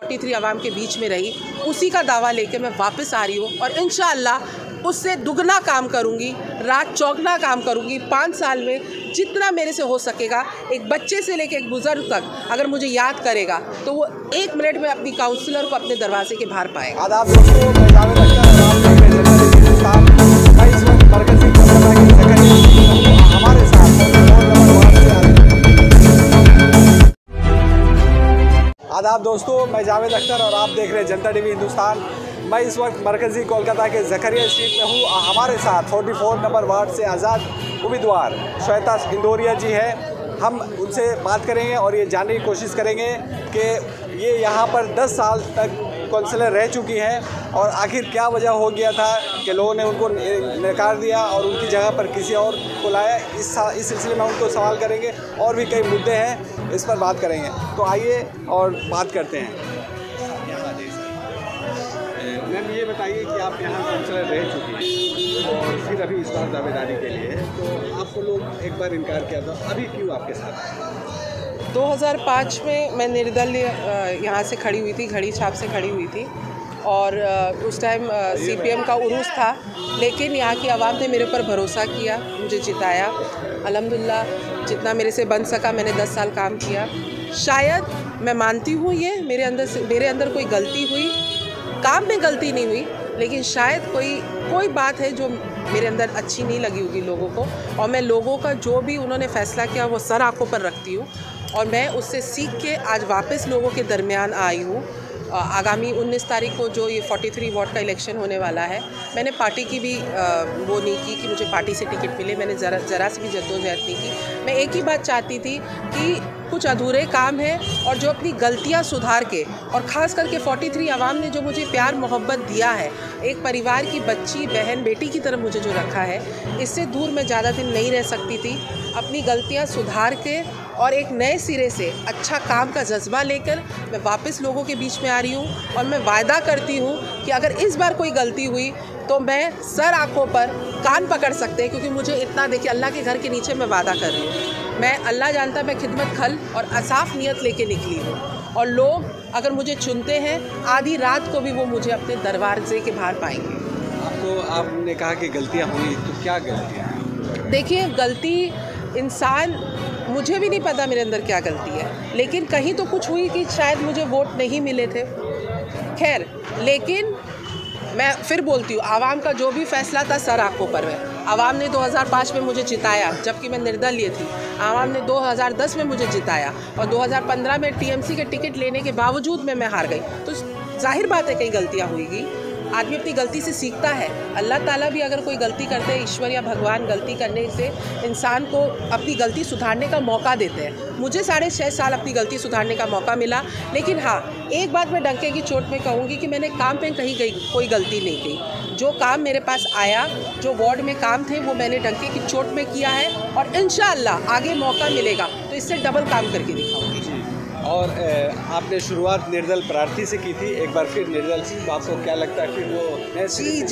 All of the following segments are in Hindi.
43 अवाम के बीच में रही, उसी का दावा लेके मैं वापस आ रही हूँ और इंशाअल्लाह उससे दुगना काम करूँगी, रात चौगना काम करूँगी। 5 साल में जितना मेरे से हो सकेगा, एक बच्चे से लेकर एक बुज़ुर्ग तक अगर मुझे याद करेगा तो वो 1 मिनट में अपनी काउंसलर को अपने दरवाजे के बाहर पाएगा। आदाब दोस्तों, मैं जावेद अख्तर और आप देख रहे हैं हिंदुस्तान। मैं इस वक्त मरकज़ी कोलकाता के ज़करिया हमारे साथ आदाब दोस्तों, मैं जावेद अख्तर और आप देख रहे हैं जनता टीवी हिंदुस्तान। मैं इस वक्त मरकज़ी कोलकाता के ज़करिया स्ट्रीट में हूँ। हमारे साथ 44 नंबर वार्ड से आज़ाद उम्मीदवार श्वेता इंदौरिया जी हैं। हम उनसे बात करेंगे और ये जानने की कोशिश करेंगे कि ये यहाँ पर 10 साल तक काउंसलर रह चुकी हैं और आखिर क्या वजह हो गया था कि लोगों ने उनको नकार दिया और उनकी जगह पर किसी और को लाया। इस सिलसिले में उनको सवाल करेंगे और भी कई मुद्दे हैं, इस पर बात करेंगे। तो आइए और बात करते हैं। मैम, ये बताइए कि आप यहाँ काउंसलर रह चुकी हैं और फिर अभी इस बार दावेदारी के लिए, तो आपको लोग एक बार इनकार किया था, अभी क्यों आपके साथ? 2005 में मैं निर्दलीय यहाँ से खड़ी हुई थी, घड़ी छाप से खड़ी हुई थी और उस टाइम CPM का उरूस था, लेकिन यहाँ की आवाम ने मेरे ऊपर भरोसा किया, मुझे जिताया। अल्हम्दुलिल्लाह जितना मेरे से बन सका मैंने 10 साल काम किया। शायद मैं मानती हूँ ये मेरे अंदर कोई गलती हुई, काम में गलती नहीं हुई, लेकिन शायद कोई बात है जो मेरे अंदर अच्छी नहीं लगी होगी लोगों को, और मैं लोगों का जो भी उन्होंने फ़ैसला किया वो सर आंखों पर रखती हूँ और मैं उससे सीख के आज वापस लोगों के दरमियान आई हूँ। आगामी 19 तारीख को जो ये 43 वार्ड का इलेक्शन होने वाला है, मैंने पार्टी की भी वो नहीं की कि मुझे पार्टी से टिकट मिले, मैंने ज़रा सी भी जद्दोजहद नहीं की। मैं एक ही बात चाहती थी कि कुछ अधूरे काम हैं और जो अपनी गलतियां सुधार के, और ख़ास करके 43 अवाम ने जो मुझे प्यार मोहब्बत दिया है, एक परिवार की बच्ची बहन बेटी की तरह मुझे जो रखा है, इससे दूर मैं ज़्यादा दिन नहीं रह सकती थी। अपनी गलतियां सुधार के और एक नए सिरे से अच्छा काम का जज्बा लेकर मैं वापस लोगों के बीच में आ रही हूँ और मैं वायदा करती हूँ कि अगर इस बार कोई गलती हुई तो मैं सर आंखों पर कान पकड़ सकते हैं, क्योंकि मुझे इतना देखिए अल्लाह के घर के नीचे मैं वादा कर रही हूँ। मैं अल्लाह जानता मैं खिदमत खल और असाफ नियत लेके निकली हूँ और लोग अगर मुझे चुनते हैं आधी रात को भी वो मुझे अपने दरवाजे के बाहर पाएंगे। आपने कहा कि गलतियाँ हुई, तो क्या गलतियाँ? देखिए, गलती इंसान, मुझे भी नहीं पता मेरे अंदर क्या गलती है, लेकिन कहीं तो कुछ हुई कि शायद मुझे वोट नहीं मिले थे। खैर, लेकिन मैं फिर बोलती हूँ, आवाम का जो भी फैसला था सर आंखों पर है। आवाम ने 2005 में मुझे जिताया जबकि मैं निर्दलीय थी। आवाम ने 2010 में मुझे जिताया और 2015 में TMC के टिकट लेने के बावजूद मैं हार गई। तो जाहिर बात है कई गलतियाँ हुईगी। आदमी अपनी गलती से सीखता है। अल्लाह ताला भी अगर कोई गलती करते हैं, ईश्वर या भगवान गलती करने से इंसान को अपनी गलती सुधारने का मौका देते हैं। मुझे 6.5 साल अपनी गलती सुधारने का मौका मिला, लेकिन हाँ, एक बात मैं डंके की चोट में कहूँगी कि मैंने काम पे कहीं कोई गलती नहीं की। जो काम मेरे पास आया, जो वार्ड में काम थे, वो मैंने डंके की चोट में किया है और इंशाअल्लाह आगे मौका मिलेगा तो इससे डबल काम करके दिखाऊँगी। और आपने शुरुआत निर्दल प्रार्थी से की थी, एक बार फिर निर्दल से, तो आपको क्या लगता है फिर वो?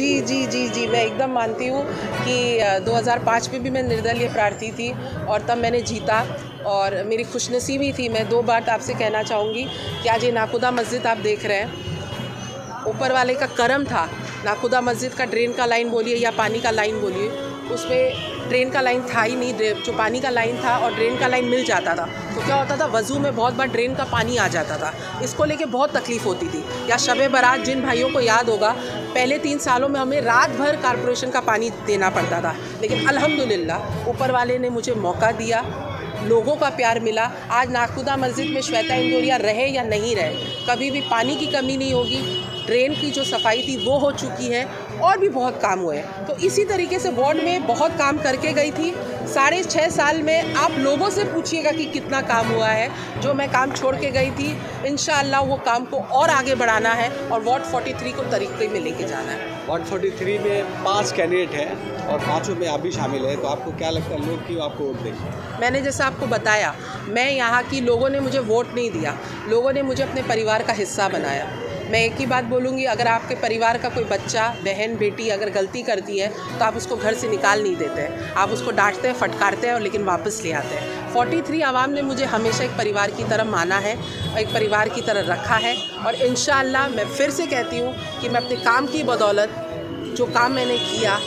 जी, मैं एकदम मानती हूँ कि 2005 में भी मैं निर्दलीय प्रार्थी थी और तब मैंने जीता और मेरी खुशनसीबी थी। मैं 2 बात आपसे कहना चाहूँगी कि आज ये नाकुदा मस्जिद आप देख रहे हैं, ऊपर वाले का करम था। नाकुदा मस्जिद का ड्रेन का लाइन बोलिए या पानी का लाइन बोलिए, उसमें ड्रेन का लाइन था ही नहीं। जो पानी का लाइन था और ड्रेन का लाइन मिल जाता था तो क्या होता था, वज़ू में बहुत बार ड्रेन का पानी आ जाता था। इसको लेके बहुत तकलीफ़ होती थी। या शब बारात, जिन भाइयों को याद होगा, पहले 3 सालों में हमें रात भर कॉरपोरेशन का पानी देना पड़ता था, लेकिन अल्हम्दुलिल्लाह ऊपर वाले ने मुझे मौका दिया, लोगों का प्यार मिला। आज नाकुदा मस्जिद में श्वेता इंदौरिया रहे या नहीं रहे, कभी भी पानी की कमी नहीं होगी। ड्रेन की जो सफाई थी वो हो चुकी है और भी बहुत काम हुए। तो इसी तरीके से वार्ड में बहुत काम करके गई थी। 6.5 साल में आप लोगों से पूछिएगा कि कितना काम हुआ है जो मैं काम छोड़ के गई थी। इंशाअल्लाह वो काम को और आगे बढ़ाना है और वार्ड 43 को तरीके में लेके जाना है। वार्ड 43 में 5 कैंडिडेट हैं और 5 में आप भी शामिल हैं, तो आपको क्या लगता है लोग क्यों आपको वोट देंगे? मैंने जैसा आपको बताया, मैं यहाँ की लोगों ने मुझे वोट नहीं दिया, लोगों ने मुझे अपने परिवार का हिस्सा बनाया। मैं एक ही बात बोलूँगी, अगर आपके परिवार का कोई बच्चा, बहन, बेटी अगर गलती करती है तो आप उसको घर से निकाल नहीं देते हैं, आप उसको डांटते हैं, फटकारते हैं और लेकिन वापस ले आते हैं। 43 आवाम ने मुझे हमेशा एक परिवार की तरह माना है, एक परिवार की तरह रखा है। और इंशाअल्लाह मैं फिर से कहती हूँ कि मैं अपने काम की बदौलत, जो काम मैंने किया,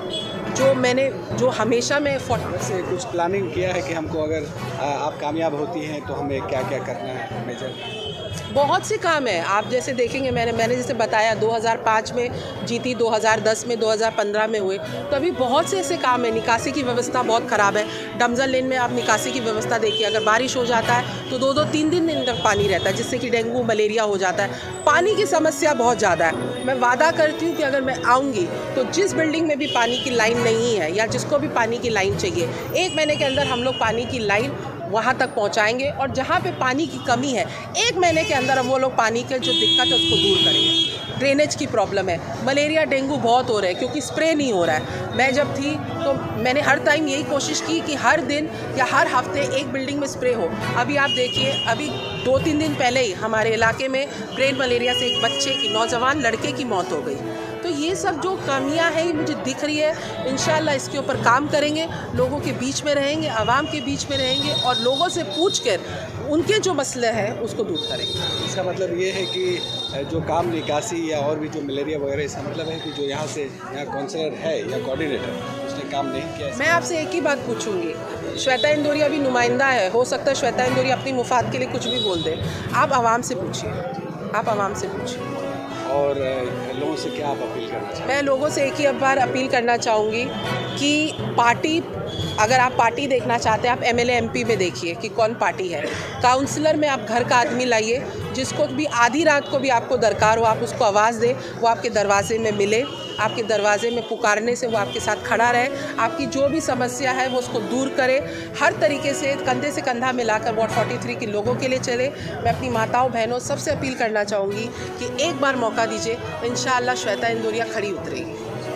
जो हमेशा मैं वैसे कुछ प्लानिंग किया है कि हमको अगर आप कामयाब होती हैं तो हमें क्या क्या करना है मेजर? बहुत से काम है। आप जैसे देखेंगे, मैंने जैसे बताया 2005 में जीती, 2010 में, 2015 में हुए, तो अभी बहुत से ऐसे काम है। निकासी की व्यवस्था बहुत ख़राब है। डमजल लेन में आप निकासी की व्यवस्था देखिए, अगर बारिश हो जाता है तो 2-2, 3 दिन तक पानी रहता है, जिससे कि डेंगू मलेरिया हो जाता है। पानी की समस्या बहुत ज़्यादा है। मैं वादा करती हूँ कि अगर मैं आऊँगी तो जिस बिल्डिंग में भी पानी की लाइन नहीं है या जिसको भी पानी की लाइन चाहिए, 1 महीने के अंदर हम लोग पानी की लाइन वहाँ तक पहुँचाएंगे। और जहाँ पे पानी की कमी है, 1 महीने के अंदर वो लोग पानी के जो दिक्कत है उसको दूर करेंगे। ड्रेनेज की प्रॉब्लम है, मलेरिया डेंगू बहुत हो रहा है क्योंकि स्प्रे नहीं हो रहा है। मैं जब थी तो मैंने हर टाइम यही कोशिश की कि हर दिन या हर हफ्ते एक बिल्डिंग में स्प्रे हो। अभी आप देखिए, अभी 2-3 दिन पहले ही हमारे इलाके में ब्रेन मलेरिया से एक बच्चे की, नौजवान लड़के की मौत हो गई। तो ये सब जो कमियां हैं ये मुझे दिख रही है। इंशाल्लाह इसके ऊपर काम करेंगे, लोगों के बीच में रहेंगे, आवाम के बीच में रहेंगे और लोगों से पूछकर उनके जो मसले हैं उसको दूर करेंगे। इसका मतलब ये है कि जो काम निकासी या और भी जो मलेरिया वगैरह, इसका मतलब है कि जो यहाँ काउंसलर है या कोऑर्डिनेटर, उसने काम नहीं किया। मैं आपसे एक ही बात पूछूंगी, श्वेता इंदौरिया भी नुमाइंदा है, हो सकता है श्वेता इंदौरिया अपनी मुफाद के लिए कुछ भी बोल दे। आप आवाम से पूछिए, आप आवाम से पूछिए। और लोगों से क्या आप अपील करना चाहते हैं? मैं लोगों से एक ही बार अपील करना चाहूँगी कि पार्टी, अगर आप पार्टी देखना चाहते हैं, आप MLA MP में देखिए कि कौन पार्टी है। काउंसलर में आप घर का आदमी लाइए, जिसको भी आधी रात को भी आपको दरकार हो, आप उसको आवाज़ दें, वो आपके दरवाजे में मिले, आपके दरवाजे में पुकारने से वो आपके साथ खड़ा रहे, आपकी जो भी समस्या है वो उसको दूर करे, हर तरीके से कंधे से कंधा मिलाकर वार्ड 43 के लोगों के लिए चले। मैं अपनी माताओं बहनों सबसे अपील करना चाहूँगी कि एक बार मौका दीजिए, इंशाअल्लाह श्वेता इंदौरिया खड़ी उतरेगी।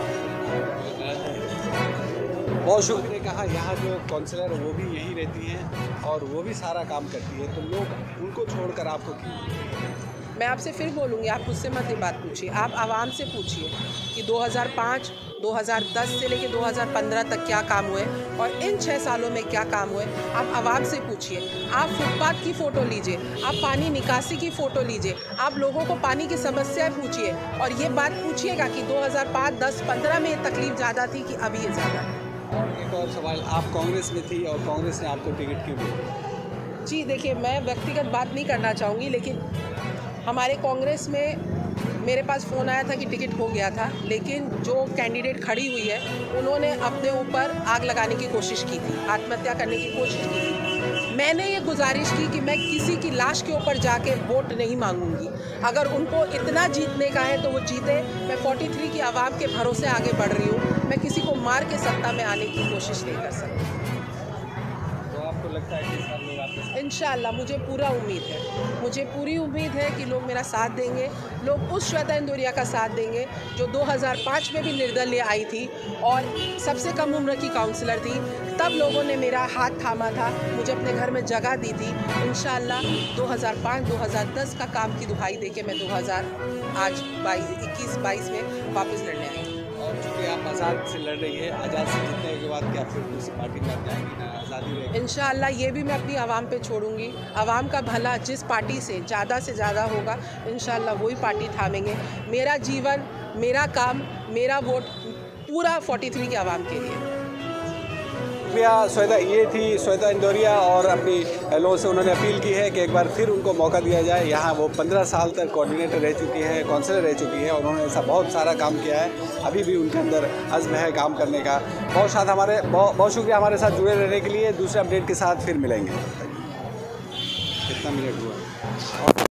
बहुत शुक्रिया। कहा यहाँ जो काउंसलर है वो भी यही रहती हैं और वो भी सारा काम करती है, तो लोग उनको छोड़कर आपको क्यों? मैं आपसे फिर बोलूँगी, आप मुझसे मत ये बात पूछिए, आप आवाम से पूछिए कि 2005, 2010 से लेकर 2015 तक क्या काम हुए और इन 6 सालों में क्या काम हुए। आप आवाम से पूछिए। आप फुटपाथ की फ़ोटो लीजिए, आप पानी निकासी की फ़ोटो लीजिए, आप लोगों को पानी की समस्या पूछिए और ये बात पूछिएगा कि 2005, 10, 15 में ये तकलीफ़ ज़्यादा थी कि अभी ये ज़्यादा है। और एक और सवाल, आप कांग्रेस में थी और कांग्रेस ने आपको टिकट क्यों दिया? जी देखिए, मैं व्यक्तिगत बात नहीं करना चाहूँगी, लेकिन हमारे कांग्रेस में मेरे पास फ़ोन आया था कि टिकट हो गया था, लेकिन जो कैंडिडेट खड़ी हुई है उन्होंने अपने ऊपर आग लगाने की कोशिश की थी, आत्महत्या करने की कोशिश की थी। मैंने ये गुजारिश की कि मैं किसी की लाश के ऊपर जाके वोट नहीं मांगूंगी। अगर उनको इतना जीतने का है तो वो जीते। मैं 43 की आवाम के भरोसे आगे बढ़ रही हूँ। मैं किसी को मार के सत्ता में आने की कोशिश नहीं कर सकती। आपको लगता है कि इस बार लोग आपके साथ? इंशाअल्लाह मुझे पूरा उम्मीद है, मुझे पूरी उम्मीद है कि लोग मेरा साथ देंगे। लोग उस श्वेता इंदौरिया का साथ देंगे जो 2005 में भी निर्दलीय आई थी और सबसे कम उम्र की काउंसलर थी। तब लोगों ने मेरा हाथ थामा था, मुझे अपने घर में जगह दी थी। इंशाअल्लाह 2005-2010 का काम की दुहाई देके मैं 2021-22 में वापस लड़ने आई। और चूँकि आप आज़ाद से लड़ रही है, आज़ाद से जीतने के बाद क्या फिर किसी पार्टी में आप जाएंगी ना आज़ादी रहेगी? इंशाअल्लाह ये भी मैं अपनी आवाम पे छोड़ूंगी। आवाम का भला जिस पार्टी से ज़्यादा होगा, इंशाअल्लाह वही पार्टी थामेंगे। मेरा जीवन, मेरा काम, मेरा वोट पूरा 43 की आवाम के लिए। श्वेता, ये थी श्वेता इंदौरिया और अपनी लोगों से उन्होंने अपील की है कि एक बार फिर उनको मौका दिया जाए। यहाँ वो 15 साल तक कोऑर्डिनेटर रह चुकी हैं, काउंसलर रह चुकी हैं और उन्होंने ऐसा बहुत सारा काम किया है। अभी भी उनके अंदर अज़्म है काम करने का। बहुत शुक्रिया हमारे साथ जुड़े रहने के लिए। दूसरे अपडेट के साथ फिर मिलेंगे। कितना मिनट हुआ?